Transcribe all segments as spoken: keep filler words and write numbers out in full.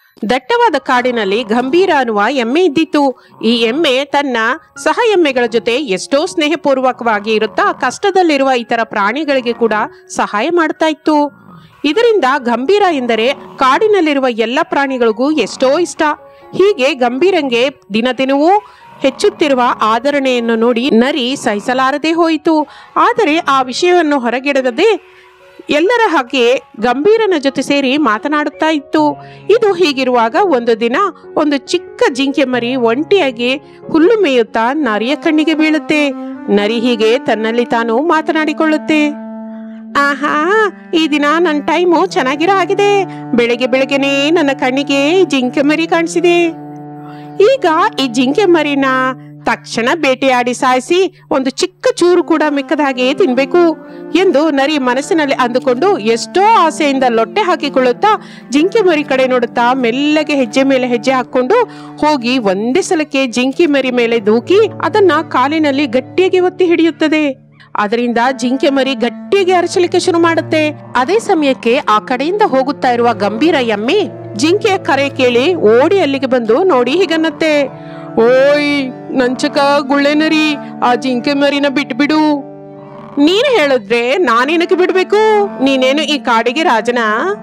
ದಟ್ಟವಾದ ಕಾಡಿನಲ್ಲಿ ಗಂಭೀರ ಅನ್ನುವ ಎಮ್ಮೆ ಇದ್ದಿತ್ತು. ಈ ಎಮ್ಮೆ ತನ್ನ ಸಹ ಎಮ್ಮೆಗಳ ಜೊತೆ ಎಷ್ಟೋ ಸ್ನೇಹಪೂರ್ವಕವಾಗಿ ಇರುತ್ತಾ ಕಷ್ಟದಲ್ಲಿರುವ ಇತರ ಪ್ರಾಣಿಗಳಿಗೆ ಕೂಡ ಸಹಾಯ ಮಾಡ್ತಾ ಇತ್ತು. ಇದರಿಂದ ಗಂಭೀರ ಎಂದರೆ ಕಾಡಿನಲ್ಲಿರುವ ಎಲ್ಲ ಪ್ರಾಣಿಗಳಿಗೂ ಎಷ್ಟೋ ಇಷ್ಟ. ಹೀಗೆ ಗಂಭೀರಂಗೆ ದಿನ ದಿನವೂ ಹೆಚ್ಚುತ್ತಿರುವ ಆದರಣೆಯನ್ನು ನೋಡಿ ನರಿ ಸಹಿಸಲಾರದೆ ಹೋಯಿತು. ಆದರೆ ಆ ವಿಷಯವನ್ನು ಹೊರಗಿಡದೆ ಎಲ್ಲರ ಹಾಗೆ ಗಂಭೀರನ ಜೊತೆ ಸೇರಿ ಮಾತನಾಡುತ್ತಾ ಇತ್ತು. ಇದು ಹೀಗಿರುವಾಗ ಒಂದು ದಿನ ಒಂದು ಚಿಕ್ಕ ಜಿಂಕೆ ಮರಿ ಒಂಟಿಯಾಗಿ ಹುಲ್ಲು ಮೇಯುತ್ತಾ ನರಿಯ ಕಣ್ಣಿಗೆ ಬೀಳುತ್ತೆ. ನರಿ ಹೀಗೆ ತನ್ನಲ್ಲಿ ತಾನು ಮಾತನಾಡಿಕೊಳ್ಳುತ್ತೆ, ಆಹಾ, ಈ ದಿನ ನನ್ನ ಟೈಮು ಚೆನ್ನಾಗಿರೋ ಆಗಿದೆ. ಬೆಳಗ್ಗೆ ಬೆಳಗ್ಗೆನೆ ನನ್ನ ಕಣ್ಣಿಗೆ ಜಿಂಕೆ ಮರಿ ಕಾಣಿಸಿದೆ. ಈಗ ಈ ಜಿಂಕೆ ಮರಿನ ತಕ್ಷಣ ಬೇಟೆಯಾಡಿ ಸಾಯಿಸಿ ಒಂದು ಚಿಕ್ಕ ಚೂರು ಕೂಡ ಮಿಕ್ಕದ ಹಾಗೆ ತಿನ್ಬೇಕು ಎಂದು ನರಿ ಮನಸ್ಸಿನಲ್ಲಿ ಅಂದುಕೊಂಡು ಎಷ್ಟೋ ಆಸೆಯಿಂದ ಲೊಟ್ಟೆ ಹಾಕಿಕೊಳ್ಳುತ್ತಾ ಜಿಂಕೆ ಮರಿ ಕಡೆ ನೋಡುತ್ತಾ ಮೆಲ್ಲಗೆ ಹೆಜ್ಜೆ ಮೇಲೆ ಹೆಜ್ಜೆ ಹಾಕೊಂಡು ಹೋಗಿ ಒಂದೇ ಸಲಕ್ಕೆ ಜಿಂಕೆ ಮರಿ ಮೇಲೆ ದೂಕಿ ಅದನ್ನ ಕಾಲಿನಲ್ಲಿ ಗಟ್ಟಿಯಾಗಿ ಒತ್ತಿ ಹಿಡಿಯುತ್ತದೆ. ಅದರಿಂದ ಜಿಂಕೆ ಮರಿ ಗಟ್ಟಿಯಾಗಿ ಅರಚಲಿಕ್ಕೆ ಶುರು ಮಾಡುತ್ತೆ. ಅದೇ ಸಮಯಕ್ಕೆ ಆ ಕಡೆಯಿಂದ ಹೋಗುತ್ತಾ ಇರುವ ಗಂಭೀರ ಎಮ್ಮೆ ಜಿಂಕೆಯ ಕರೆ ಕೇಳಿ ಓಡಿ ಅಲ್ಲಿಗೆ ಬಂದು ನೋಡಿ ಹೀಗನ್ನತ್ತೆ, ಓಯ್ ನಂಚಕ ಗುಳ್ಳೆ ನರಿ, ಆ ಜಿಂಕೆ ಮರಿನ ಬಿಟ್ಬಿಡು. ನೀನು ಹೇಳಿದ್ರೆ ನಾನೇನಕ್ಕೆ ಬಿಡ್ಬೇಕು? ನೀನೇನು ಈ ಕಾಡಿಗೆ ರಾಜನ?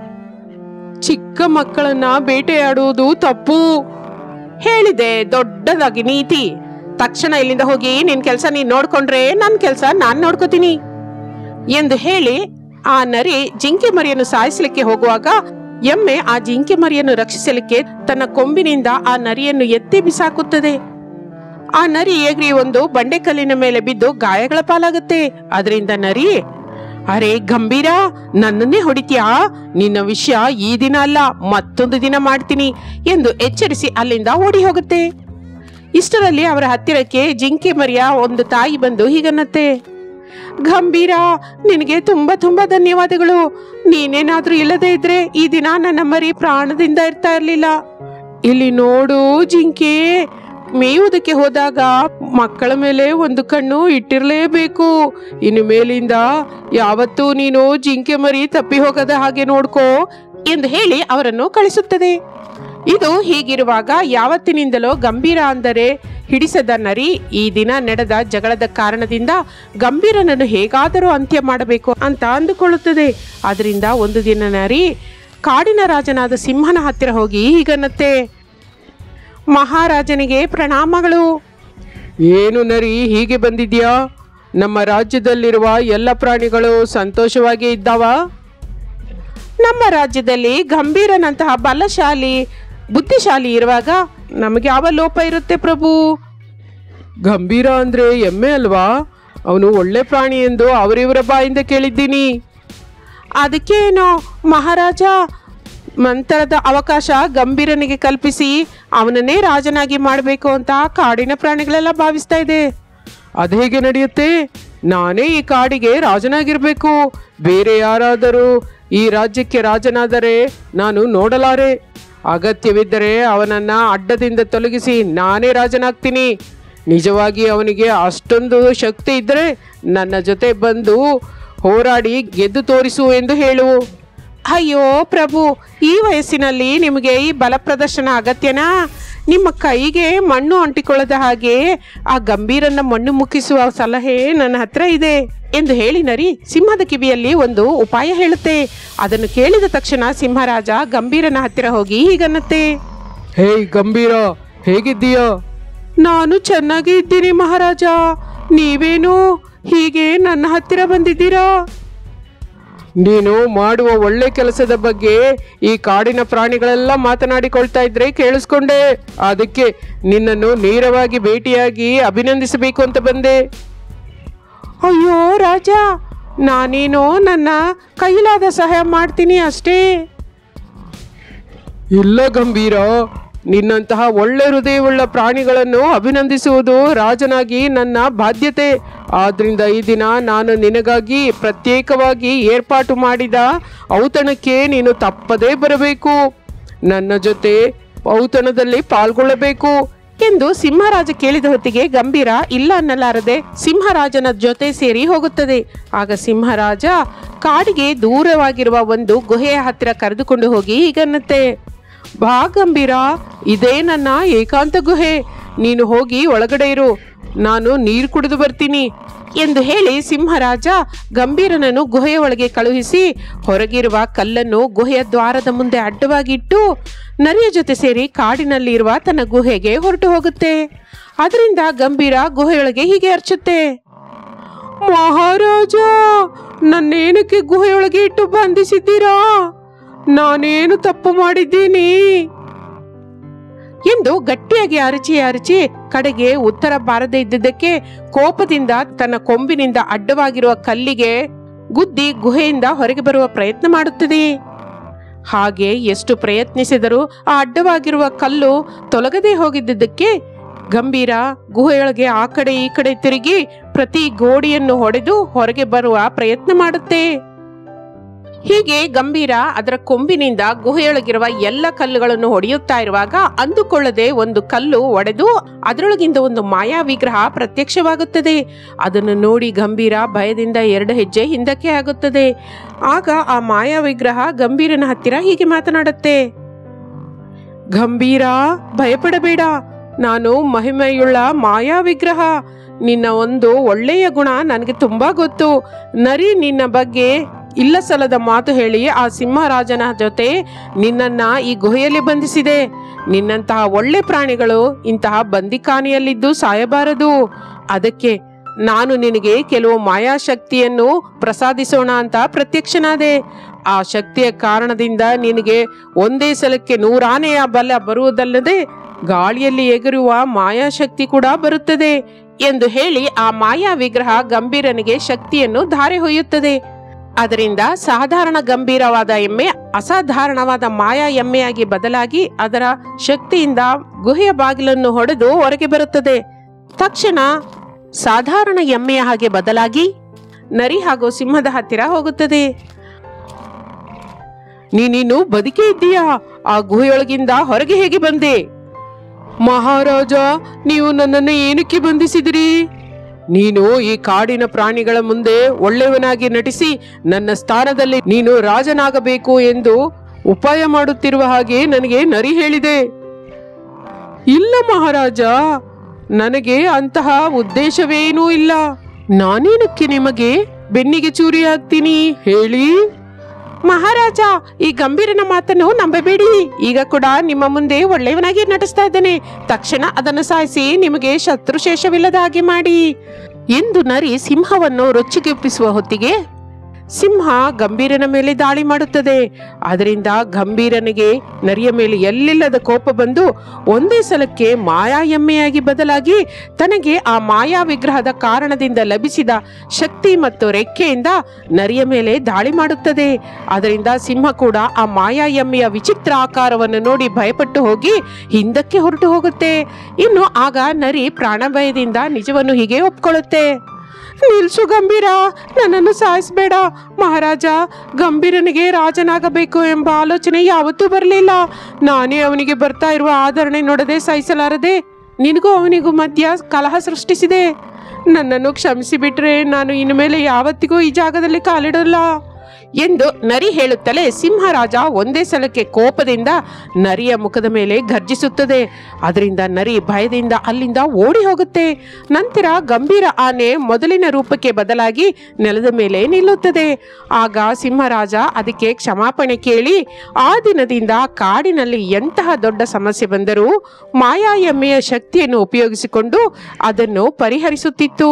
ಚಿಕ್ಕ ಮಕ್ಕಳನ್ನ ಬೇಟೆಯಾಡುವುದು ತಪ್ಪು. ಹೇಳಿದೆ ದೊಡ್ಡದಾಗಿ ನೀತಿ. ತಕ್ಷಣ ಇಲ್ಲಿಂದ ಹೋಗಿ ನಿನ್ ಕೆಲಸ ನೀನ್ ನೋಡ್ಕೊಂಡ್ರೆ ನನ್ ಕೆಲಸ ನಾನ್ ನೋಡ್ಕೋತೀನಿ ಎಂದು ಹೇಳಿ ಆ ನರಿ ಜಿಂಕೆ ಮರಿಯನ್ನು ಸಾಯಿಸಲಿಕ್ಕೆ ಹೋಗುವಾಗ ಎಮ್ಮೆ ಆ ಜಿಂಕೆ ಮರಿಯನ್ನು ರಕ್ಷಿಸಲಿಕ್ಕೆ ತನ್ನ ಕೊಂಬಿನಿಂದ ಆ ನರಿಯನ್ನು ಎತ್ತಿ ಬಿಸಾಕುತ್ತದೆ. ಆ ನರಿ ಏಗ್ರಿ ಒಂದು ಬಂಡೆಕಲ್ಲಿನ ಮೇಲೆ ಬಿದ್ದು ಗಾಯಗಳ ಪಾಲಾಗುತ್ತೆ. ಅದರಿಂದ ನರಿ, ಅರೆ ಗಂಭೀರ, ನನ್ನನ್ನೇ ಹೊಡಿತೀಯಾ? ನಿನ್ನ ವಿಷಯ ಈ ದಿನ ಅಲ್ಲ, ಮತ್ತೊಂದು ದಿನ ಮಾಡ್ತೀನಿ ಎಂದು ಎಚ್ಚರಿಸಿ ಅಲ್ಲಿಂದ ಓಡಿ ಹೋಗುತ್ತೆ. ಇಷ್ಟರಲ್ಲಿ ಅವರ ಹತ್ತಿರಕ್ಕೆ ಜಿಂಕೆ ಮರಿಯ ಒಂದು ತಾಯಿ ಬಂದು ಹೀಗನ್ನತ್ತೆ, ಗಂಭೀರ, ನಿನಗೆ ತುಂಬಾ ತುಂಬಾ ಧನ್ಯವಾದಗಳು. ನೀನೇನಾದ್ರೂ ಇಲ್ಲದೆ ಇದ್ರೆ ಈ ದಿನ ನನ್ನ ಮರಿ ಪ್ರಾಣದಿಂದ ಇರ್ತಾ ಇರ್ಲಿಲ್ಲ. ಇಲ್ಲಿ ನೋಡು ಜಿಂಕೆ, ಮೇಯುವುದಕ್ಕೆ ಹೋದಾಗ ಮಕ್ಕಳ ಮೇಲೆ ಒಂದು ಕಣ್ಣು ಇಟ್ಟಿರ್ಲೇಬೇಕು. ಇನ್ನು ಮೇಲಿಂದ ಯಾವತ್ತೂ ನೀನು ಜಿಂಕೆ ಮರಿ ತಪ್ಪಿ ಹೋಗದ ಹಾಗೆ ನೋಡ್ಕೋ ಎಂದು ಹೇಳಿ ಅವರನ್ನು ಕಳಿಸುತ್ತದೆ. ಇದು ಹೀಗಿರುವಾಗ ಯಾವತ್ತಿನಿಂದಲೋ ಗಂಭೀರ ಅಂದರೆ ಹಿಡಿಸದ ನರಿ ಈ ದಿನ ನಡೆದ ಜಗಳದ ಕಾರಣದಿಂದ ಗಂಭೀರನನ್ನು ಹೇಗಾದರೂ ಅಂತ್ಯ ಮಾಡಬೇಕು ಅಂತ ಅಂದುಕೊಳ್ಳುತ್ತದೆ. ಅದರಿಂದ ಒಂದು ದಿನ ನರಿ ಕಾಡಿನ ರಾಜನಾದ ಸಿಂಹನ ಹತ್ತಿರ ಹೋಗಿ ಹೀಗನ್ನತ್ತೆ, ಮಹಾರಾಜನಿಗೆ ಪ್ರಣಾಮಗಳು. ಏನು ನರಿ ಹೀಗೆ ಬಂದಿದ್ಯಾ? ನಮ್ಮ ರಾಜ್ಯದಲ್ಲಿರುವ ಎಲ್ಲ ಪ್ರಾಣಿಗಳು ಸಂತೋಷವಾಗಿ ಇದ್ದಾವ? ನಮ್ಮ ರಾಜ್ಯದಲ್ಲಿ ಗಂಭೀರನಂತಹ ಬಲಶಾಲಿ ಬುದ್ಧಿಶಾಲಿ ಇರುವಾಗ ನಮಗೆ ಯಾವ ಲೋಪ ಇರುತ್ತೆ ಪ್ರಭು? ಗಂಭೀರ ಅಂದ್ರೆ ಎಮ್ಮೆ ಅಲ್ವಾ? ಅವನು ಒಳ್ಳೆ ಪ್ರಾಣಿ ಎಂದು ಅವರಿವರ ಬಾಯಿಂದ ಕೇಳಿದ್ದೀನಿ. ಅದಕ್ಕೇನೋ ಮಹಾರಾಜ ಮಂತರದ ಅವಕಾಶ ಗಂಭೀರನಿಗೆ ಕಲ್ಪಿಸಿ ಅವನನ್ನೇ ರಾಜನಾಗಿ ಮಾಡಬೇಕು ಅಂತ ಕಾಡಿನ ಪ್ರಾಣಿಗಳೆಲ್ಲ ಭಾವಿಸ್ತಾ ಇದೆ. ಅದು ಹೇಗೆ ನಡೆಯುತ್ತೆ? ನಾನೇ ಈ ಕಾಡಿಗೆ ರಾಜನಾಗಿರ್ಬೇಕು. ಬೇರೆ ಯಾರಾದರೂ ಈ ರಾಜ್ಯಕ್ಕೆ ರಾಜನಾದರೆ ನಾನು ನೋಡಲಾರೆ. ಅಗತ್ಯವಿದ್ದರೆ ಅವನನ್ನ ಅಡ್ಡದಿಂದ ತೊಲಗಿಸಿ ನಾನೇ ರಾಜನಾಗ್ತೀನಿ. ನಿಜವಾಗಿ ಅವನಿಗೆ ಅಷ್ಟೊಂದು ಶಕ್ತಿ ಇದ್ದರೆ ನನ್ನ ಜೊತೆ ಬಂದು ಹೋರಾಡಿ ಗೆದ್ದು ತೋರಿಸು ಎಂದು ಹೇಳು. ಅಯ್ಯೋ ಪ್ರಭು, ಈ ವಯಸ್ಸಿನಲ್ಲಿ ನಿಮಗೆ ಈ ಬಲ ಪ್ರದರ್ಶನ ಅಗತ್ಯನಾ? ನಿಮ್ಮ ಕೈಗೆ ಮಣ್ಣು ಅಂಟಿಕೊಳ್ಳದ ಹಾಗೆ ಆ ಗಂಭೀರನ್ನ ಮಣ್ಣು ಮುಕ್ಕಿಸುವ ಸಲಹೆ ನನ್ನ ಹತ್ರ ಇದೆ ಎಂದು ಹೇಳಿ ನರಿ ಸಿಂಹದ ಕಿವಿಯಲ್ಲಿ ಒಂದು ಉಪಾಯ ಹೇಳುತ್ತೆ. ಅದನ್ನು ಕೇಳಿದ ತಕ್ಷಣ ಸಿಂಹರಾಜ ಗಂಭೀರನ ಹತ್ತಿರ ಹೋಗಿ ಹೀಗನ್ನತ್ತೆ, ಹೇ ಗಂಭೀರ, ಹೇಗಿದ್ದೀಯ? ನಾನು ಚೆನ್ನಾಗಿ ಇದ್ದೀನಿ ಮಹಾರಾಜ. ನೀವೇನು ಹೀಗೆ ನನ್ನ ಹತ್ತಿರ ಬಂದಿದ್ದೀರಾ? ನೀನು ಮಾಡುವ ಒಳ್ಳೆ ಕೆಲಸದ ಬಗ್ಗೆ ಈ ಕಾಡಿನ ಪ್ರಾಣಿಗಳೆಲ್ಲ ಮಾತನಾಡಿಕೊಳ್ತಾ ಇದ್ರೆ ಕೇಳಿಸ್ಕೊಂಡೆ. ಅದಕ್ಕೆ ನಿನ್ನನ್ನು ನೇರವಾಗಿ ಭೇಟಿಯಾಗಿ ಅಭಿನಂದಿಸಬೇಕು ಅಂತ ಬಂದೆ. ಅಯ್ಯೋ ರಾಜ, ನಾನೇನೋ ನನ್ನ ಕೈಲಾದ ಸಹಾಯ ಮಾಡ್ತೀನಿ ಅಷ್ಟೇ. ಇಲ್ಲ ಗಂಭೀರ, ನಿನ್ನಂತಹ ಒಳ್ಳೆ ಹೃದಯವುಳ್ಳ ಪ್ರಾಣಿಗಳನ್ನು ಅಭಿನಂದಿಸುವುದು ರಾಜನಾಗಿ ನನ್ನ ಬಾಧ್ಯತೆ. ಆದ್ರಿಂದ ಈ ದಿನ ನಾನು ನಿನಗಾಗಿ ಪ್ರತ್ಯೇಕವಾಗಿ ಏರ್ಪಾಟು ಮಾಡಿದ ಔತಣಕ್ಕೆ ನೀನು ತಪ್ಪದೇ ಬರಬೇಕು. ನನ್ನ ಜೊತೆ ಔತಣದಲ್ಲಿ ಪಾಲ್ಗೊಳ್ಳಬೇಕು ಎಂದು ಸಿಂಹರಾಜ ಕೇಳಿದ ಹೊತ್ತಿಗೆ ಗಂಭೀರ ಇಲ್ಲ ಅನ್ನಲಾರದೆ ಸಿಂಹರಾಜನ ಜೊತೆ ಸೇರಿ ಹೋಗುತ್ತದೆ. ಆಗ ಸಿಂಹರಾಜ ಕಾಡಿಗೆ ದೂರವಾಗಿರುವ ಒಂದು ಗುಹೆಯ ಹತ್ತಿರ ಕರೆದುಕೊಂಡು ಹೋಗಿ ಹೀಗನ್ನತ್ತೆ, ಬಾ ಗಂಭೀರ, ಇದೇ ನನ್ನ ಏಕಾಂತ ಗುಹೆ. ನೀನು ಹೋಗಿ ಒಳಗಡೆ ಇರು, ನಾನು ನೀರು ಕುಡಿದು ಬರ್ತೀನಿ ಎಂದು ಹೇಳಿ ಸಿಂಹರಾಜ ಗಂಭೀರನನ್ನು ಗುಹೆಯ ಒಳಗೆ ಕಳುಹಿಸಿ ಹೊರಗಿರುವ ಕಲ್ಲನ್ನು ಗುಹೆಯ ದ್ವಾರದ ಮುಂದೆ ಅಡ್ಡವಾಗಿಟ್ಟು ನರಿಯ ಜೊತೆ ಸೇರಿ ಕಾಡಿನಲ್ಲಿ ಇರುವ ತನ್ನ ಗುಹೆಗೆ ಹೊರಟು ಹೋಗುತ್ತೆ. ಅದರಿಂದ ಗಂಭೀರ ಗುಹೆಯೊಳಗೆ ಹೀಗೆ ಅರ್ಚುತ್ತೆ, ಮಹಾರಾಜ, ನನ್ನೇನಕ್ಕೆ ಗುಹೆಯೊಳಗೆ ಇಟ್ಟು ಬಂಧಿಸಿದ್ದೀರಾ? ನಾನೇನು ತಪ್ಪು ಮಾಡಿದ್ದೀನಿ ಎಂದು ಗಟ್ಟಿಯಾಗಿ ಅರಚಿ ಅರಚಿ ಕಡೆಗೆ ಉತ್ತರ ಬಾರದೇ ಇದ್ದುದಕ್ಕೆ ಕೋಪದಿಂದ ತನ್ನ ಕೊಂಬಿನಿಂದ ಅಡ್ಡವಾಗಿರುವ ಕಲ್ಲಿಗೆ ಗುದ್ದಿ ಗುಹೆಯಿಂದ ಹೊರಗೆ ಬರುವ ಪ್ರಯತ್ನ ಮಾಡುತ್ತದೆ. ಹಾಗೆ ಎಷ್ಟು ಪ್ರಯತ್ನಿಸಿದರೂ ಆ ಅಡ್ಡವಾಗಿರುವ ಕಲ್ಲು ತೊಲಗದೆ ಹೋಗಿದ್ದುದಕ್ಕೆ ಗಂಭೀರ ಗುಹೆಯೊಳಗೆ ಆ ಕಡೆ ಈ ಕಡೆ ತಿರುಗಿ ಪ್ರತಿ ಗೋಡೆಯನ್ನು ಹೊಡೆದು ಹೊರಗೆ ಬರುವ ಪ್ರಯತ್ನ ಮಾಡುತ್ತೆ. ಹೀಗೆ ಗಂಭೀರ ಅದರ ಕೊಂಬಿನಿಂದ ಗುಹೆಯೊಳಗಿರುವ ಎಲ್ಲ ಕಲ್ಲುಗಳನ್ನು ಹೊಡೆಯುತ್ತಾ ಇರುವಾಗ ಅಂದುಕೊಳ್ಳದೆ ಒಂದು ಕಲ್ಲು ಒಡೆದು ಅದರೊಳಗಿಂದ ಒಂದು ಮಾಯಾ ವಿಗ್ರಹ ಪ್ರತ್ಯಕ್ಷವಾಗುತ್ತದೆ. ಅದನ್ನು ನೋಡಿ ಗಂಭೀರ ಭಯದಿಂದ ಎರಡು ಹೆಜ್ಜೆ ಹಿಂದಕ್ಕೆ ಆಗುತ್ತದೆ. ಆಗ ಆ ಮಾಯಾ ವಿಗ್ರಹ ಗಂಭೀರನ ಹತ್ತಿರ ಹೀಗೆ ಮಾತನಾಡುತ್ತೆ, ಗಂಭೀರ, ಭಯಪಡಬೇಡ, ನಾನು ಮಹಿಮೆಯುಳ್ಳ ಮಾಯಾ ವಿಗ್ರಹ. ನಿನ್ನ ಒಂದು ಒಳ್ಳೆಯ ಗುಣ ನನಗೆ ತುಂಬಾ ಗೊತ್ತು. ನರಿ ನಿನ್ನ ಬಗ್ಗೆ ಇಲ್ಲ ಸಲ್ಲದ ಮಾತು ಹೇಳಿ ಆ ಸಿಂಹರಾಜನ ಜೊತೆ ನಿನ್ನನ್ನ ಈ ಗುಹೆಯಲ್ಲಿ ಬಂಧಿಸಿದೆ. ನಿನ್ನಂತಹ ಒಳ್ಳೆ ಪ್ರಾಣಿಗಳು ಇಂತಹ ಬಂದಿಖಾನೆಯಲ್ಲಿದ್ದು ಸಾಯಬಾರದು. ಅದಕ್ಕೆ ನಾನು ನಿನಗೆ ಕೆಲವು ಮಾಯಾಶಕ್ತಿಯನ್ನು ಪ್ರಸಾದಿಸೋಣ ಅಂತ ಪ್ರತ್ಯಕ್ಷನಾದೆ. ಆ ಶಕ್ತಿಯ ಕಾರಣದಿಂದ ನಿನಗೆ ಒಂದೇ ಸಲಕ್ಕೆ ನೂರಾನೆಯ ಬಲ ಬರುವುದಲ್ಲದೆ ಗಾಳಿಯಲ್ಲಿ ಎಗರುವ ಮಾಯಾಶಕ್ತಿ ಕೂಡ ಬರುತ್ತದೆ ಎಂದು ಹೇಳಿ ಆ ಮಾಯಾ ವಿಗ್ರಹ ಗಂಭೀರನಿಗೆ ಶಕ್ತಿಯನ್ನು ಧಾರೆ ಹೊಯ್ಯುತ್ತದೆ. ಅದರಿಂದ ಸಾಧಾರಣ ಗಂಭೀರವಾದ ಎಮ್ಮೆ ಅಸಾಧಾರಣವಾದ ಮಾಯಾ ಎಮ್ಮೆಯಾಗಿ ಬದಲಾಗಿ ಅದರ ಶಕ್ತಿಯಿಂದ ಗುಹೆಯ ಬಾಗಿಲನ್ನು ಹೊಡೆದು ಹೊರಗೆ ಬರುತ್ತದೆ. ತಕ್ಷಣ ಸಾಧಾರಣ ಎಮ್ಮೆಯ ಹಾಗೆ ಬದಲಾಗಿ ನರಿ ಹಾಗೂ ಸಿಂಹದ ಹತ್ತಿರ ಹೋಗುತ್ತದೆ. ನೀನಿನ್ನು ಬದುಕೇ ಇದ್ದೀಯಾ? ಆ ಗುಹೆಯೊಳಗಿಂದ ಹೊರಗೆ ಹೇಗೆ ಬಂದೆ? ಮಹಾರಾಜ, ನೀವು ನನ್ನನ್ನು ಏನಕ್ಕೆ ಬಂಧಿಸಿದಿರಿ? ನೀನು ಈ ಕಾಡಿನ ಪ್ರಾಣಿಗಳ ಮುಂದೆ ಒಳ್ಳೆಯವನಾಗಿ ನಟಿಸಿ ನನ್ನ ಸ್ಥಾನದಲ್ಲಿ ನೀನು ರಾಜನಾಗಬೇಕು ಎಂದು ಉಪಾಯ ಮಾಡುತ್ತಿರುವ ಹಾಗೆ ನನಗೆ ನರಿ ಹೇಳಿದೆ. ಇಲ್ಲ ಮಹಾರಾಜ, ನನಗೆ ಅಂತಹ ಉದ್ದೇಶವೇನೂ ಇಲ್ಲ. ನಾನೇನಕ್ಕೆ ನಿಮಗೆ ಬೆನ್ನಿಗೆ ಚೂರಿ ಹಾಕ್ತೀನಿ ಹೇಳಿ? ಮಹಾರಾಜ, ಈ ಗಂಭೀರನ ಮಾತನ್ನು ನಂಬಬೇಡಿ. ಈಗ ಕೂಡ ನಿಮ್ಮ ಮುಂದೆ ಒಳ್ಳೆಯವನಾಗಿ ನಟಿಸ್ತಾ ಇದ್ದೇನೆ. ತಕ್ಷಣ ಅದನ್ನು ಸಾಯಿಸಿ ನಿಮಗೆ ಶತ್ರುಶೇಷವಿಲ್ಲದ ಹಾಗೆ ಮಾಡಿ ಎಂದು ನರಿ ಸಿಂಹವನ್ನು ರೊಚ್ಚಿಗೆಪ್ಪಿಸುವ ಹೊತ್ತಿಗೆ ಸಿಂಹ ಗಂಭೀರನ ಮೇಲೆ ದಾಳಿ ಮಾಡುತ್ತದೆ. ಅದರಿಂದ ಗಂಭೀರನಿಗೆ ನರಿಯ ಮೇಲೆ ಎಲ್ಲಿಲ್ಲದ ಕೋಪ ಬಂದು ಒಂದೇ ಸಲಕ್ಕೆ ಮಾಯಾ ಎಮ್ಮೆಯಾಗಿ ಬದಲಾಗಿ ತನಗೆ ಆ ಮಾಯಾ ವಿಗ್ರಹದ ಕಾರಣದಿಂದ ಲಭಿಸಿದ ಶಕ್ತಿ ಮತ್ತು ರೆಕ್ಕೆಯಿಂದ ನರಿಯ ಮೇಲೆ ದಾಳಿ ಮಾಡುತ್ತದೆ. ಅದರಿಂದ ಸಿಂಹ ಕೂಡ ಆ ಮಾಯಾ ಎಮ್ಮೆಯ ವಿಚಿತ್ರ ಆಕಾರವನ್ನು ನೋಡಿ ಭಯಪಟ್ಟು ಹೋಗಿ ಹಿಂದಕ್ಕೆ ಹೊರಟು ಹೋಗುತ್ತೆ. ಇನ್ನು ಆಗ ನರಿ ಪ್ರಾಣಭಯದಿಂದ ನಿಜವನ್ನು ಹೀಗೆ ಒಪ್ಕೊಳ್ಳುತ್ತೆ, ನಿಲ್ಸು ಗಂಭೀರ, ನನ್ನನ್ನು ಸಾಯಿಸಬೇಡ. ಮಹಾರಾಜ, ಗಂಭೀರನಿಗೆ ರಾಜನಾಗಬೇಕು ಎಂಬ ಆಲೋಚನೆ ಯಾವತ್ತೂ ಬರಲಿಲ್ಲ. ನಾನೇ ಅವನಿಗೆ ಬರ್ತಾ ಇರುವ ಆದರಣೆ ನೋಡದೆ ಸಹಿಸಲಾರದೆ ನಿನಗೂ ಅವನಿಗೂ ಮಧ್ಯ ಕಲಹ ಸೃಷ್ಟಿಸಿದೆ. ನನ್ನನ್ನು ಕ್ಷಮಿಸಿಬಿಟ್ರೆ ನಾನು ಇನ್ನು ಮೇಲೆ ಯಾವತ್ತಿಗೂ ಈ ಜಾಗದಲ್ಲಿ ಕಾಲಿಡಲ್ಲ ಎಂದು ನರಿ ಹೇಳುತ್ತಲೇ ಸಿಂಹರಾಜ ಒಂದೇ ಸಲಕ್ಕೆ ಕೋಪದಿಂದ ನರಿಯ ಮುಖದ ಮೇಲೆ ಗರ್ಜಿಸುತ್ತದೆ. ಅದರಿಂದ ನರಿ ಭಯದಿಂದ ಅಲ್ಲಿಂದ ಓಡಿ ಹೋಗುತ್ತೆ. ನಂತರ ಗಂಭೀರ ಆನೆ ಮೊದಲಿನ ರೂಪಕ್ಕೆ ಬದಲಾಗಿ ನೆಲದ ಮೇಲೆ ನಿಲ್ಲುತ್ತದೆ. ಆಗ ಸಿಂಹರಾಜ ಅದಕ್ಕೆ ಕ್ಷಮಾಪಣೆ ಕೇಳಿ ಆ ದಿನದಿಂದ ಕಾಡಿನಲ್ಲಿ ಎಂತಹ ದೊಡ್ಡ ಸಮಸ್ಯೆ ಬಂದರೂ ಮಾಯಾ ಎಮ್ಮೆಯ ಶಕ್ತಿಯನ್ನು ಉಪಯೋಗಿಸಿಕೊಂಡು ಅದನ್ನು ಪರಿಹರಿಸುತ್ತಿತ್ತು.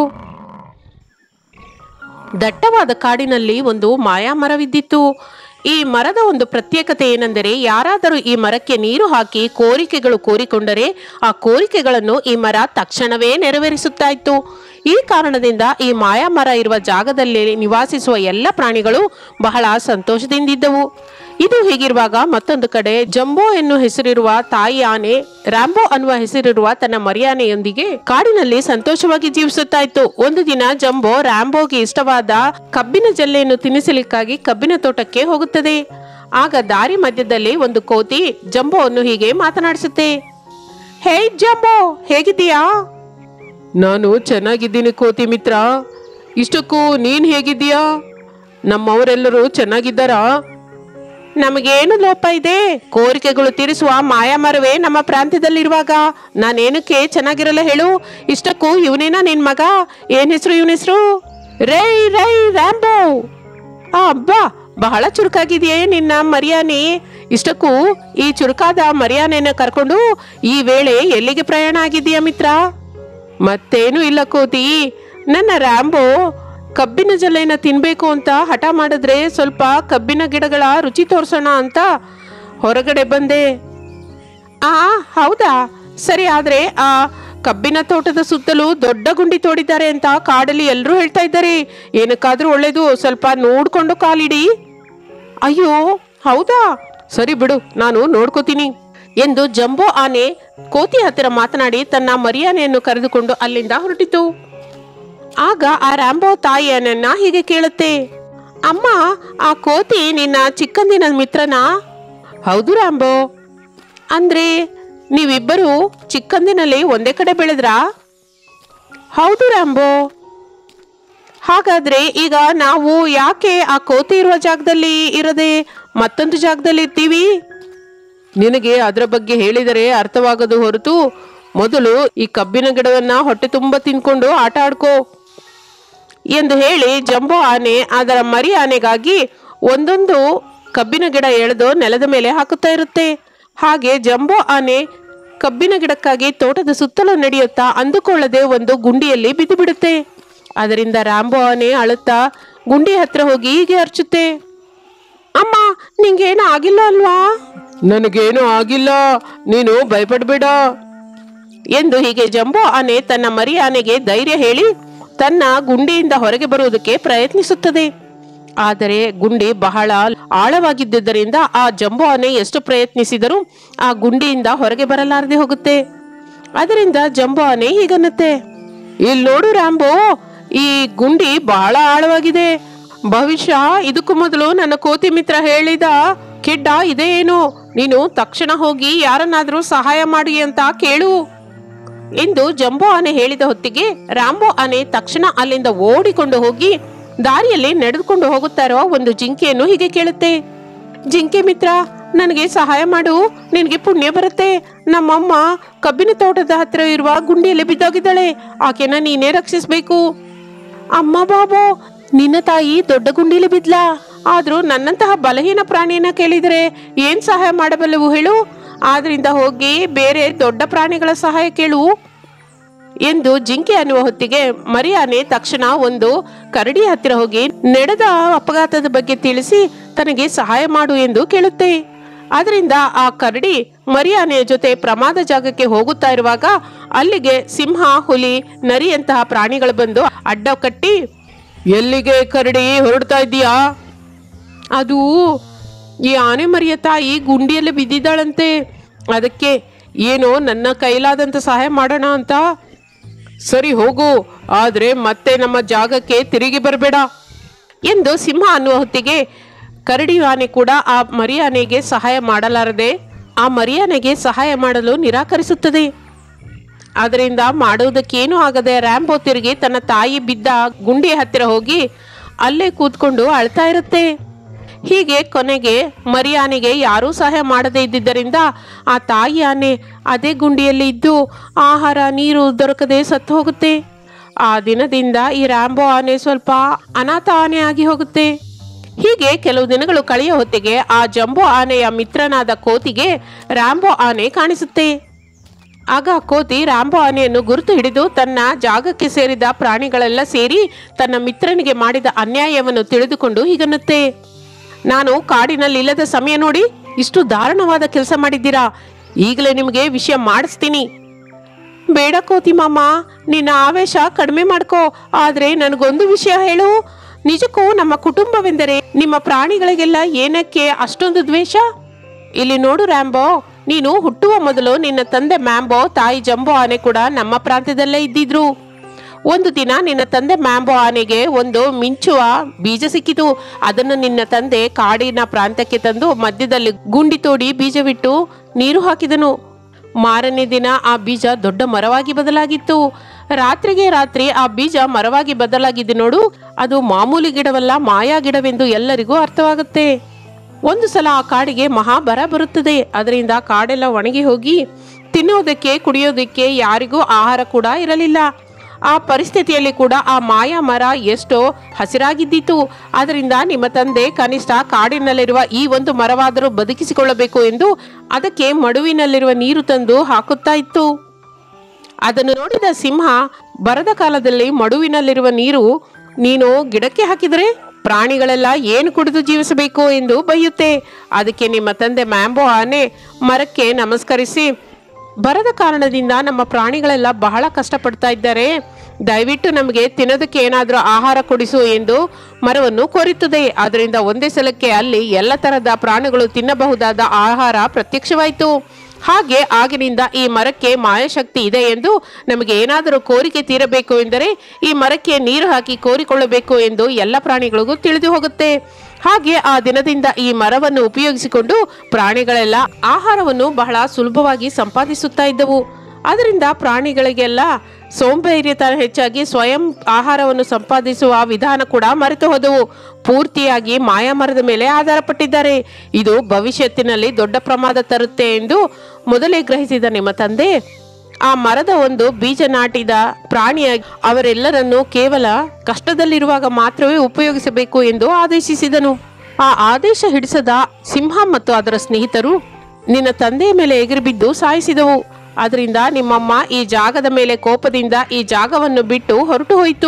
ದಟ್ಟವಾದ ಕಾಡಿನಲ್ಲಿ ಒಂದು ಮಾಯಾ ಮರವಿದ್ದಿತ್ತು. ಈ ಮರದ ಒಂದು ಪ್ರತ್ಯೇಕತೆ ಏನೆಂದರೆ, ಯಾರಾದರೂ ಈ ಮರಕ್ಕೆ ನೀರು ಹಾಕಿ ಕೋರಿಕೆಗಳು ಕೋರಿಕೊಂಡರೆ ಆ ಕೋರಿಕೆಗಳನ್ನು ಈ ಮರ ತಕ್ಷಣವೇ ನೆರವೇರಿಸುತ್ತಾ ಇತ್ತು. ಈ ಕಾರಣದಿಂದ ಈ ಮಾಯಾ ಮರ ಇರುವ ಜಾಗದಲ್ಲಿ ನಿವಾಸಿಸುವ ಎಲ್ಲ ಪ್ರಾಣಿಗಳು ಬಹಳ ಸಂತೋಷದಿಂದಿದ್ದವು. ಇದು ಹೀಗಿರುವಾಗ ಮತ್ತೊಂದು ಕಡೆ ಜಂಬೋ ಎನ್ನುವ ಹೆಸರಿರುವ ತಾಯಿ ಆನೆ ರ್ಯಾಂಬೋ ಅನ್ನುವ ಹೆಸರಿರುವ ತನ್ನ ಮರಿಯಾನೆಯೊಂದಿಗೆ ಕಾಡಿನಲ್ಲಿ ಸಂತೋಷವಾಗಿ ಜೀವಿಸುತ್ತಾ ಇತ್ತು. ಒಂದು ದಿನ ಜಂಬೋ ರ್ಯಾಂಬೋಗೆ ಇಷ್ಟವಾದ ಕಬ್ಬಿನ ಜಲ್ಲೆಯನ್ನು ತಿನ್ನಿಸಲಿಕ್ಕಾಗಿ ಕಬ್ಬಿನ ತೋಟಕ್ಕೆ ಹೋಗುತ್ತದೆ. ಆಗ ದಾರಿ ಮಧ್ಯದಲ್ಲಿ ಒಂದು ಕೋತಿ ಜಂಬೋವನ್ನು ಹೀಗೆ ಮಾತನಾಡಿಸುತ್ತೆ, ಹೇ ಜಂಬೋ, ಹೇಗಿದ್ದೀಯಾ? ನಾನು ಚೆನ್ನಾಗಿದ್ದೀನಿ ಕೋತಿ ಮಿತ್ರ. ಇಷ್ಟಕ್ಕೂ ನೀನ್ ಹೇಗಿದ್ದೀಯಾ? ನಮ್ಮವರೆಲ್ಲರೂ ಚೆನ್ನಾಗಿದ್ದಾರಾ? ನಮಗೇನು ಲೋಪ ಇದೆ? ಕೋರಿಕೆಗಳು ತೀರಿಸುವ ಮಾಯಾಮರವೇ ನಮ್ಮ ಪ್ರಾಂತ್ಯದಲ್ಲಿರುವಾಗ ನಾನೇನಕ್ಕೆ ಚೆನ್ನಾಗಿರಲ್ಲ ಹೇಳು? ಇಷ್ಟಕ್ಕೂ ಇವನೇನಾ ನಿನ್ ಮಗ? ಏನ್ ಹೆಸರು ಇವನ ಹೆಸರು? ರೈ ರೈ ರ್ಯಾಂಬೋ. ಆ ಅಬ್ಬಾ, ಬಹಳ ಚುರುಕಾಗಿದೆಯೇ ನಿನ್ನ ಮರಿಯಾನೆ. ಇಷ್ಟಕ್ಕೂ ಈ ಚುರುಕಾದ ಮರಿಯಾನೆಯನ್ನು ಕರ್ಕೊಂಡು ಈ ವೇಳೆ ಎಲ್ಲಿಗೆ ಪ್ರಯಾಣ ಆಗಿದೆಯಾ ಮಿತ್ರ? ಮತ್ತೇನು ಇಲ್ಲ ಕೋತಿ, ನನ್ನ ರ್ಯಾಂಬೋ ಕಬ್ಬಿನ ಜಲ್ಲೆನ ತಿನ್ಬೇಕು ಅಂತ ಹಠ ಮಾಡಿದ್ರೆ ಸ್ವಲ್ಪ ಕಬ್ಬಿನ ಗಿಡಗಳ ರುಚಿ ತೋರ್ಸೋಣ ಅಂತ ಹೊರಗಡೆ ಬಂದೆ. ಆ ಹೌದಾ, ಸರಿ. ಆದ್ರೆ ಆ ಕಬ್ಬಿನ ತೋಟದ ಸುತ್ತಲೂ ದೊಡ್ಡ ಗುಂಡಿ ತೋಡಿದ್ದಾರೆ ಅಂತ ಕಾಡಲ್ಲಿ ಎಲ್ಲರೂ ಹೇಳ್ತಾ ಇದ್ದಾರೆ. ಏನಕ್ಕಾದ್ರೂ ಒಳ್ಳೇದು, ಸ್ವಲ್ಪ ನೋಡ್ಕೊಂಡು ಕಾಲಿಡಿ. ಅಯ್ಯೋ ಹೌದಾ, ಸರಿ ಬಿಡು, ನಾನು ನೋಡ್ಕೋತೀನಿ ಎಂದು ಜಂಬೋ ಆನೆ ಕೋತಿ ಹತ್ತಿರ ಮಾತನಾಡಿ ತನ್ನ ಮರಿಯಾನೆಯನ್ನು ಕರೆದುಕೊಂಡು ಅಲ್ಲಿಂದ ಹೊರಟಿತು. ಆಗ ಆ ರ್ಯಾಂಬೋ ತಾಯಿಯನ್ನ ಹೀಗೆ ಕೇಳುತ್ತೆ, ಅಮ್ಮ, ಆ ಕೋತಿ ನಿನ್ನ ಚಿಕ್ಕಂದಿನ ಮಿತ್ರನಾ? ಹೌದು ರ್ಯಾಂಬೋ. ಅಂದ್ರೆ ನೀವಿಬ್ಬರು ಚಿಕ್ಕಂದಿನಲ್ಲಿ ಒಂದೇ ಕಡೆ ಬೆಳೆದ್ರಾ? ಹೌದು ರ್ಯಾಂಬೋ. ಹಾಗಾದ್ರೆ ಈಗ ನಾವು ಯಾಕೆ ಆ ಕೋತಿ ಇರುವ ಜಾಗದಲ್ಲಿ ಇರದೆ ಮತ್ತೊಂದು ಜಾಗದಲ್ಲಿ ಇರ್ತೀವಿ? ನಿನಗೆ ಅದರ ಬಗ್ಗೆ ಹೇಳಿದರೆ ಅರ್ಥವಾಗದು ಹೊರತು ಮೊದಲು ಈ ಕಬ್ಬಿನ ಗಿಡವನ್ನ ಹೊಟ್ಟೆ ತುಂಬ ತಿನ್ಕೊಂಡು ಆಟ ಆಡ್ಕೋ ಎಂದು ಹೇಳಿ ಜಂಬೋ ಆನೆ ಅದರ ಮರಿ ಆನೆಗಾಗಿ ಒಂದೊಂದು ಕಬ್ಬಿನ ಗಿಡ ಎಳೆದು ನೆಲದ ಮೇಲೆ ಹಾಕುತ್ತಾ ಇರುತ್ತೆ. ಹಾಗೆ ಜಂಬೋ ಆನೆ ಕಬ್ಬಿನ ಗಿಡಕ್ಕಾಗಿ ತೋಟದ ಸುತ್ತಲೂ ನಡೆಯುತ್ತಾ ಅಂದುಕೊಳ್ಳದೆ ಒಂದು ಗುಂಡಿಯಲ್ಲಿ ಬಿದ್ದು ಬಿಡುತ್ತೆ. ಅದರಿಂದ ರ್ಯಾಂಬೋ ಆನೆ ಅಳುತ್ತಾ ಗುಂಡಿ ಹತ್ರ ಹೋಗಿ ಹೀಗೆ ಅರ್ಚುತ್ತೆ, ಅಮ್ಮ, ನಿಂಗೇನು ಆಗಿಲ್ಲ ಅಲ್ವಾ? ನನಗೇನು ಆಗಿಲ್ಲ, ನೀನು ಭಯಪಡಬೇಡ ಎಂದು ಹೀಗೆ ಜಂಬೋ ಆನೆ ತನ್ನ ಮರಿ ಆನೆಗೆ ಧೈರ್ಯ ಹೇಳಿ ತನ್ನ ಗುಂಡಿಯಿಂದ ಹೊರಗೆ ಬರುವುದಕ್ಕೆ ಪ್ರಯತ್ನಿಸುತ್ತದೆ. ಆದರೆ ಗುಂಡಿ ಬಹಳ ಆಳವಾಗಿದ್ದರಿಂದ ಆ ಜಂಬೋ ಆನೆ ಎಷ್ಟು ಪ್ರಯತ್ನಿಸಿದರೂ ಆ ಗುಂಡಿಯಿಂದ ಹೊರಗೆ ಬರಲಾರದೆ ಹೋಗುತ್ತೆ. ಅದರಿಂದ ಜಂಬೋ ಆನೆ ಹೀಗನ್ನುತ್ತೆ, ಇಲ್ಲಿ ನೋಡು ರ್ಯಾಂಬೋ, ಈ ಗುಂಡಿ ಬಹಳ ಆಳವಾಗಿದೆ. ಭವಿಷ್ಯ ಇದಕ್ಕೂ ಮೊದಲು ನನ್ನ ಕೋತಿ ಮಿತ್ರ ಹೇಳಿದ ಕೆಡ್ಡ ಇದೆ ಏನು? ನೀನು ತಕ್ಷಣ ಹೋಗಿ ಯಾರನ್ನಾದ್ರೂ ಸಹಾಯ ಮಾಡಿ ಅಂತ ಕೇಳು ಎಂದು ಜಂಬೋ ಆನೆ ಹೇಳಿದ ಹೊತ್ತಿಗೆ ರ್ಯಾಂಬೋ ಆನೆ ತಕ್ಷಣ ಅಲ್ಲಿಂದ ಓಡಿಕೊಂಡು ಹೋಗಿ ದಾರಿಯಲ್ಲಿ ನಡೆದುಕೊಂಡು ಹೋಗುತ್ತಾ ಇರುವ ಒಂದು ಜಿಂಕೆಯನ್ನು ಹೀಗೆ ಕೇಳುತ್ತೆ, ಜಿಂಕೆ ಮಿತ್ರ, ನನಗೆ ಸಹಾಯ ಮಾಡು, ನಿನಗೆ ಪುಣ್ಯ ಬರುತ್ತೆ. ನಮ್ಮಮ್ಮ ಕಬ್ಬಿನ ತೋಟದ ಹತ್ರ ಇರುವ ಗುಂಡಿಯಲ್ಲಿ ಬಿದ್ದೋಗಿದ್ದಾಳೆ, ಆಕೆನ ನೀನೇ ರಕ್ಷಿಸ್ಬೇಕು. ಅಮ್ಮ ಬಾಬು, ನಿನ್ನ ತಾಯಿ ದೊಡ್ಡ ಗುಂಡಿಲಿ ಬಿದ್ಲಾ? ಆದ್ರೂ ನನ್ನಂತಹ ಬಲಹೀನ ಪ್ರಾಣಿಯನ್ನ ಕೇಳಿದರೆ ಏನ್ ಸಹಾಯ ಮಾಡಬಲ್ಲವು ಹೇಳು? ಆದ್ರಿಂದ ಹೋಗಿ ಬೇರೆ ದೊಡ್ಡ ಪ್ರಾಣಿಗಳ ಸಹಾಯ ಕೇಳು ಎಂದು ಜಿಂಕೆ ಅನ್ನುವ ಹೊತ್ತಿಗೆ ಮರಿ ಆನೆ ತಕ್ಷಣ ಒಂದು ಕರಡಿ ಹತ್ತಿರ ಹೋಗಿ ನಡೆದ ಅಪಘಾತದ ಬಗ್ಗೆ ತಿಳಿಸಿ ತನಗೆ ಸಹಾಯ ಮಾಡು ಎಂದು ಕೇಳುತ್ತೆ. ಆದ್ರಿಂದ ಆ ಕರಡಿ ಮರಿ ಆನೆಯ ಜೊತೆ ಪ್ರಮಾದ ಜಾಗಕ್ಕೆ ಹೋಗುತ್ತಾ ಇರುವಾಗ ಅಲ್ಲಿಗೆ ಸಿಂಹ, ಹುಲಿ, ನರಿಯಂತಹ ಪ್ರಾಣಿಗಳು ಬಂದು ಅಡ್ಡ ಕಟ್ಟಿ, ಎಲ್ಲಿಗೆ ಕರಡಿ ಹೊರಡ್ತಾ ಇದ್ದೀಯಾ? ಅದು ಈ ಆನೆ ಮರಿಯ ತಾಯಿ ಗುಂಡಿಯಲ್ಲಿ ಬಿದ್ದಿದ್ದಾಳಂತೆ, ಅದಕ್ಕೆ ಏನೋ ನನ್ನ ಕೈಲಾದಂತ ಸಹಾಯ ಮಾಡೋಣ ಅಂತ. ಸರಿ ಹೋಗು, ಆದ್ರೆ ಮತ್ತೆ ನಮ್ಮ ಜಾಗಕ್ಕೆ ತಿರುಗಿ ಬರಬೇಡ ಎಂದು ಸಿಂಹ ಅನ್ನುವ ಹೊತ್ತಿಗೆ ಕರಡಿ ಆನೆ ಕೂಡ ಆ ಮರಿ ಆನೆಗೆ ಸಹಾಯ ಮಾಡಲಾರದೆ ಆ ಮರಿ ಆನೆಗೆ ಸಹಾಯ ಮಾಡಲು ನಿರಾಕರಿಸುತ್ತದೆ. ಅದರಿಂದ ಮಾಡುವುದಕ್ಕೇನು ಆಗದೆ ರ್ಯಾಂಬೋ ತಿರುಗಿ ತನ್ನ ತಾಯಿ ಬಿದ್ದ ಗುಂಡಿಯ ಹತ್ತಿರ ಹೋಗಿ ಅಲ್ಲೇ ಕೂತ್ಕೊಂಡು ಅಳ್ತಾ ಇರುತ್ತೆ. ಹೀಗೆ ಕೊನೆಗೆ ಮರಿ ಆನೆಗೆ ಯಾರೂ ಸಹಾಯ ಮಾಡದೇ ಇದ್ದಿದ್ದರಿಂದ ಆ ತಾಯಿ ಆನೆ ಅದೇ ಗುಂಡಿಯಲ್ಲಿ ಇದ್ದು ಆಹಾರ ನೀರು ದೊರಕದೆ ಸತ್ತು ಹೋಗುತ್ತೆ. ಆ ದಿನದಿಂದ ಈ ರ್ಯಾಂಬೋ ಆನೆ ಸ್ವಲ್ಪ ಅನಾಥ ಆನೆ ಆಗಿ ಹೋಗುತ್ತೆ. ಹೀಗೆ ಕೆಲವು ದಿನಗಳು ಕಳೆಯ ಹೊತ್ತಿಗೆ ಆ ಜಂಬೋ ಆನೆಯ ಮಿತ್ರನಾದ ಕೋತಿಗೆ ರ್ಯಾಂಬೋ ಆನೆ ಕಾಣಿಸುತ್ತೆ. ಆಗ ಕೋತಿ ರ್ಯಾಂಬೋ ಆನೆಯನ್ನು ಗುರುತು ಹಿಡಿದು ತನ್ನ ಜಾಗಕ್ಕೆ ಸೇರಿದ ಪ್ರಾಣಿಗಳೆಲ್ಲ ಸೇರಿ ತನ್ನ ಮಿತ್ರನಿಗೆ ಮಾಡಿದ ಅನ್ಯಾಯವನ್ನು ತಿಳಿದುಕೊಂಡು ಹೀಗನ್ನುತ್ತೆ, ನಾನು ಕಾಡಿನಲ್ಲಿ ಇಲ್ಲದ ಸಮಯ ನೋಡಿ ಇಷ್ಟು ದಾರುಣವಾದ ಕೆಲಸ ಮಾಡಿದ್ದೀರಾ, ಈಗಲೇ ನಿಮಗೆ ವಿಷಯ ಮಾಡಿಸ್ತೀನಿ. ಬೇಡ ಕೋತಿ ಮಾಮ, ನಿನ್ನ ಆವೇಶ ಕಡಿಮೆ ಮಾಡ್ಕೋ, ಆದ್ರೆ ನನಗೊಂದು ವಿಷಯ ಹೇಳು, ನಿಜಕ್ಕೂ ನಮ್ಮ ಕುಟುಂಬವೆಂದರೆ ನಿಮ್ಮ ಪ್ರಾಣಿಗಳಿಗೆಲ್ಲ ಏನಕ್ಕೆ ಅಷ್ಟೊಂದು ದ್ವೇಷ? ಇಲ್ಲಿ ನೋಡು ರ್ಯಾಂಬೋ, ನೀನು ಹುಟ್ಟುವ ಮೊದಲು ನಿನ್ನ ತಂದೆ ಮ್ಯಾಂಬೋ, ತಾಯಿ ಜಂಬೋ ಆನೆ ಕೂಡ ನಮ್ಮ ಪ್ರಾಂತ್ಯದಲ್ಲೇ ಇದ್ದಿದ್ರು. ಒಂದು ದಿನ ನಿನ್ನ ತಂದೆ ಮ್ಯಾಂಬೋ ಆನೆಗೆ ಒಂದು ಮಿಂಚುವ ಬೀಜ ಸಿಕ್ಕಿತು. ಅದನ್ನು ನಿನ್ನ ತಂದೆ ಕಾಡಿನ ಪ್ರಾಂತ್ಯಕ್ಕೆ ತಂದು ಮಧ್ಯದಲ್ಲಿ ಗುಂಡಿ ತೋಡಿ ಬೀಜವಿಟ್ಟು ನೀರು ಹಾಕಿದನು. ಮಾರನೇ ದಿನ ಆ ಬೀಜ ದೊಡ್ಡ ಮರವಾಗಿ ಬದಲಾಗಿತ್ತು. ರಾತ್ರಿಗೆ ರಾತ್ರಿ ಆ ಬೀಜ ಮರವಾಗಿ ಬದಲಾಗಿದೆ ನೋಡು, ಅದು ಮಾಮೂಲಿ ಗಿಡವಲ್ಲ, ಮಾಯಾ ಗಿಡವೆಂದು ಎಲ್ಲರಿಗೂ ಅರ್ಥವಾಗುತ್ತೆ. ಒಂದು ಸಲ ಆ ಕಾಡಿಗೆ ಮಹಾ ಬರ ಬರುತ್ತದೆ. ಅದರಿಂದ ಕಾಡೆಲ್ಲ ಒಣಗಿ ಹೋಗಿ ತಿನ್ನೋದಕ್ಕೆ ಕುಡಿಯೋದಕ್ಕೆ ಯಾರಿಗೂ ಆಹಾರ ಕೂಡ ಇರಲಿಲ್ಲ. ಆ ಪರಿಸ್ಥಿತಿಯಲ್ಲಿ ಕೂಡ ಆ ಮಾಯಾ ಮರ ಎಷ್ಟೋ ಹಸಿರಾಗಿದ್ದಿತು. ಅದರಿಂದ ನಿಮ್ಮ ತಂದೆ ಕನಿಷ್ಠ ಕಾಡಿನಲ್ಲಿರುವ ಈ ಒಂದು ಮರವಾದರೂ ಬದುಕಿಸಿಕೊಳ್ಳಬೇಕು ಎಂದು ಅದಕ್ಕೆ ಮಡುವಿನಲ್ಲಿರುವ ನೀರು ತಂದು ಹಾಕುತ್ತಾ ಇತ್ತು. ಅದನ್ನು ನೋಡಿದ ಸಿಂಹ, ಬರದ ಕಾಲದಲ್ಲಿ ಮಡುವಿನಲ್ಲಿರುವ ನೀರು ನೀನು ಗಿಡಕ್ಕೆ ಹಾಕಿದರೆ ಪ್ರಾಣಿಗಳೆಲ್ಲ ಏನು ಕುಡಿದು ಜೀವಿಸಬೇಕು ಎಂದು ಬೈಯುತ್ತೆ. ಅದಕ್ಕೆ ನಿಮ್ಮ ತಂದೆ ಮ್ಯಾಂಬೋ ಆನೆ ಮರಕ್ಕೆ ನಮಸ್ಕರಿಸಿ, ಬರದ ಕಾರಣದಿಂದ ನಮ್ಮ ಪ್ರಾಣಿಗಳೆಲ್ಲ ಬಹಳ ಕಷ್ಟಪಡ್ತಾ ಇದ್ದಾರೆ, ದಯವಿಟ್ಟು ನಮಗೆ ತಿನ್ನೋದಕ್ಕೆ ಏನಾದರೂ ಆಹಾರ ಕೊಡಿಸು ಎಂದು ಮರವನ್ನು ಕೋರುತ್ತದೆ. ಅದರಿಂದ ಒಂದೇ ಸಲಕ್ಕೆ ಅಲ್ಲಿ ಎಲ್ಲ ತರಹದ ಪ್ರಾಣಿಗಳು ತಿನ್ನಬಹುದಾದ ಆಹಾರ ಪ್ರತ್ಯಕ್ಷವಾಯಿತು. ಹಾಗೆ ಆಗಿನಿಂದ ಈ ಮರಕ್ಕೆ ಮಾಯಾಶಕ್ತಿ ಇದೆ ಎಂದು ನಮಗೆ ಏನಾದರೂ ಕೋರಿಕೆ ತೀರಬೇಕು ಎಂದರೆ ಈ ಮರಕ್ಕೆ ನೀರು ಹಾಕಿ ಕೋರಿಕೊಳ್ಳಬೇಕು ಎಂದು ಎಲ್ಲ ಪ್ರಾಣಿಗಳಿಗೂ ತಿಳಿದು ಹೋಗುತ್ತೆ. ಹಾಗೆ ಆ ದಿನದಿಂದ ಈ ಮರವನ್ನು ಉಪಯೋಗಿಸಿಕೊಂಡು ಪ್ರಾಣಿಗಳೆಲ್ಲ ಆಹಾರವನ್ನು ಬಹಳ ಸುಲಭವಾಗಿ ಸಂಪಾದಿಸುತ್ತಾ ಇದ್ದವು. ಅದರಿಂದ ಪ್ರಾಣಿಗಳಿಗೆಲ್ಲ ಸೋಂಬೇರಿತನ ಹೆಚ್ಚಾಗಿ ಸ್ವಯಂ ಆಹಾರವನ್ನು ಸಂಪಾದಿಸುವ ವಿಧಾನ ಕೂಡ ಮರೆತು ಹೋದವು. ಪೂರ್ತಿಯಾಗಿ ಮಾಯಾ ಮರದ ಮೇಲೆ ಆಧಾರ ಪಟ್ಟಿದ್ದಾರೆ. ಇದು ಭವಿಷ್ಯತ್ತಿನಲ್ಲಿ ದೊಡ್ಡ ಪ್ರಮಾದ ತರುತ್ತೆ ಎಂದು ಮೊದಲೇ ಗ್ರಹಿಸಿದ ನಿಮ್ಮ ತಂದೆ ಆ ಮರದ ಒಂದು ಬೀಜ ನಾಟಿದ ಪ್ರಾಣಿಯಾಗಿ ಅವರೆಲ್ಲರನ್ನು ಕೇವಲ ಕಷ್ಟದಲ್ಲಿರುವಾಗ ಮಾತ್ರವೇ ಉಪಯೋಗಿಸಬೇಕು ಎಂದು ಆದೇಶಿಸಿದನು. ಆ ಆದೇಶ ಹಿಡಿಸದ ಸಿಂಹ ಮತ್ತು ಅದರ ಸ್ನೇಹಿತರು ನಿನ್ನ ತಂದೆಯ ಮೇಲೆ ಎಗರಿಬಿದ್ದು ಸಾಯಿಸಿದವು. ಅದರಿಂದ ನಿಮ್ಮಮ್ಮ ಈ ಜಾಗದ ಮೇಲೆ ಕೋಪದಿಂದ ಈ ಜಾಗವನ್ನು ಬಿಟ್ಟು ಹೊರಟು ಹೋಯಿತು.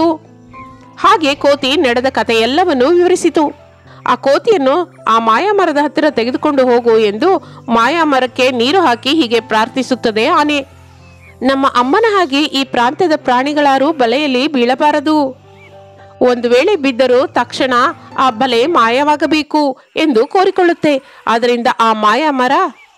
ಹಾಗೆ ಕೋತಿ ನಡೆದ ಕಥೆಯೆಲ್ಲವನ್ನು ವಿವರಿಸಿತು. ಆ ಕೋತಿಯನ್ನು ಆ ಮಾಯಾ ಮರದ ಹತ್ತಿರ ತೆಗೆದುಕೊಂಡು ಹೋಗು ಎಂದು ಮಾಯಾ ಮರಕ್ಕೆ ನೀರು ಹಾಕಿ ಹೀಗೆ ಪ್ರಾರ್ಥಿಸುತ್ತದೆ ಆನೆ. ನಮ್ಮ ಅಮ್ಮನ ಹಾಗೆ ಈ ಪ್ರಾಂತ್ಯದ ಪ್ರಾಣಿಗಳಾರು ಬಲೆಯಲ್ಲಿ ಬೀಳಬಾರದು. ಒಂದು ವೇಳೆ ಬಿದ್ದರೂ ತಕ್ಷಣ ಆ ಬಲೆ ಮಾಯವಾಗಬೇಕು ಎಂದು ಕೋರಿಕೊಳ್ಳುತ್ತೆ. ಆದ್ದರಿಂದ ಆ ಮಾಯಾ ಮರ,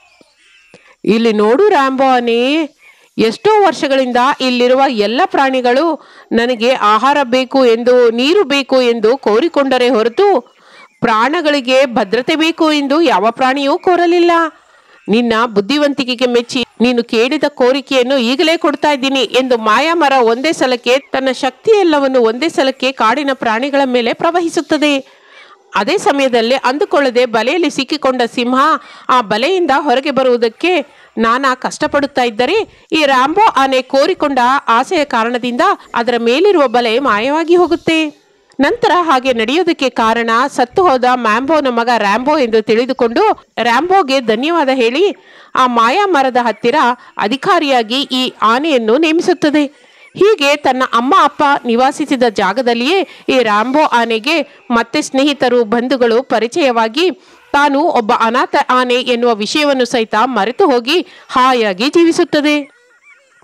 ಇಲ್ಲಿ ನೋಡು ರ್ಯಾಂಬೋ ಆನೆ, ಎಷ್ಟೋ ವರ್ಷಗಳಿಂದ ಇಲ್ಲಿರುವ ಎಲ್ಲ ಪ್ರಾಣಿಗಳು ನನಗೆ ಆಹಾರ ಬೇಕು ಎಂದು ನೀರು ಬೇಕು ಎಂದು ಕೋರಿಕೊಂಡರೆ ಹೊರತು ಪ್ರಾಣಗಳಿಗೆ ಭದ್ರತೆ ಬೇಕು ಎಂದು ಯಾವ ಪ್ರಾಣಿಯೂ ಕೋರಲಿಲ್ಲ. ನಿನ್ನ ಬುದ್ಧಿವಂತಿಕೆಗೆ ಮೆಚ್ಚಿ ನೀನು ಕೇಳಿದ ಕೋರಿಕೆಯನ್ನು ಈಗಲೇ ಕೊಡ್ತಾ ಇದ್ದೀನಿ ಎಂದು ಮಾಯಾ ಮರ ಒಂದೇ ಸಲಕ್ಕೆ ತನ್ನ ಶಕ್ತಿಯೆಲ್ಲವನ್ನು ಒಂದೇ ಸಲಕ್ಕೆ ಕಾಡಿನ ಪ್ರಾಣಿಗಳ ಮೇಲೆ ಪ್ರವಹಿಸುತ್ತದೆ. ಅದೇ ಸಮಯದಲ್ಲಿ ಅಂದುಕೊಳ್ಳದೆ ಬಲೆಯಲ್ಲಿ ಸಿಕ್ಕಿಕೊಂಡ ಸಿಂಹ ಆ ಬಲೆಯಿಂದ ಹೊರಗೆ ಬರುವುದಕ್ಕೆ ನಾನಾ ಕಷ್ಟಪಡುತ್ತಾ ಇದ್ದರೆ ಈ ರ್ಯಾಂಬೋ ಆನೆ ಕೋರಿಕೊಂಡ ಆಸೆಯ ಕಾರಣದಿಂದ ಅದರ ಮೇಲಿರುವ ಬಲೆ ಮಾಯವಾಗಿ ಹೋಗುತ್ತೆ. ನಂತರ ಹಾಗೆ ನಡೆಯೋದಕ್ಕೆ ಕಾರಣ ಸತ್ತು ಹೋದ ಮ್ಯಾಂಬೋನ ಮಗ ರ್ಯಾಂಬೋ ಎಂದು ತಿಳಿದುಕೊಂಡು ರ್ಯಾಂಬೋಗೆ ಧನ್ಯವಾದ ಹೇಳಿ ಆ ಮಾಯಾ ಮರದ ಹತ್ತಿರ ಅಧಿಕಾರಿಯಾಗಿ ಈ ಆನೆಯನ್ನು ನೇಮಿಸುತ್ತದೆ. ಹೀಗೆ ತನ್ನ ಅಮ್ಮ ಅಪ್ಪ ನಿವಾಸಿಸಿದ ಜಾಗದಲ್ಲಿಯೇ ಈ ರ್ಯಾಂಬೋ ಆನೆಗೆ ಮತ್ತೆ ಸ್ನೇಹಿತರು ಬಂಧುಗಳು ಪರಿಚಯವಾಗಿ ತಾನು ಒಬ್ಬ ಅನಾಥ ಆನೆ ಎನ್ನುವ ವಿಷಯವನ್ನು ಸಹಿತ ಮರೆತು ಹೋಗಿ ಹಾಯಾಗಿ ಜೀವಿಸುತ್ತದೆ.